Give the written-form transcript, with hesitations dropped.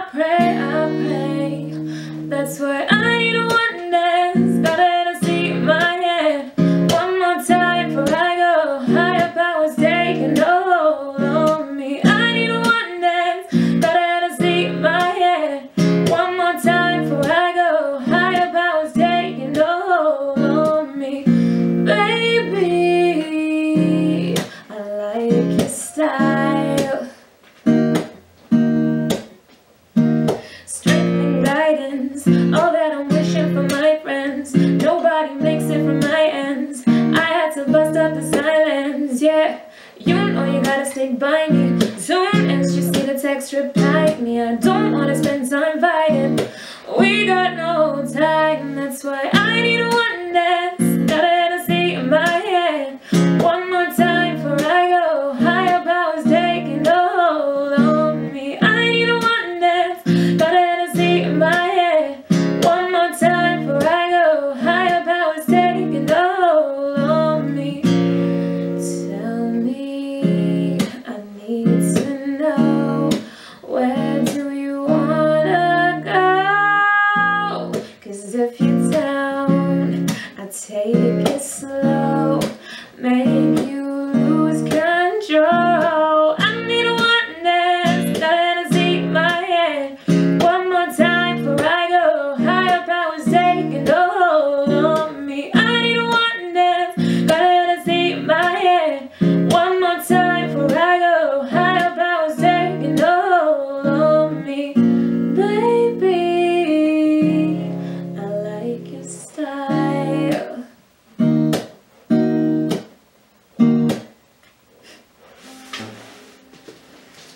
pray. That's why I need one dance. Gotta let her see my head one more time before I go. Higher powers taking hold on me. I need one dance. Gotta let her see my head one more time before I go. Higher powers taking hold on me. Baby, I like your style. All that I'm wishing for my friends. Nobody makes it from my ends. I had to bust up the silence, yeah. You know you gotta stick by me. Soon as you see the text, reply me. I don't wanna spend time fighting. We got no time, that's why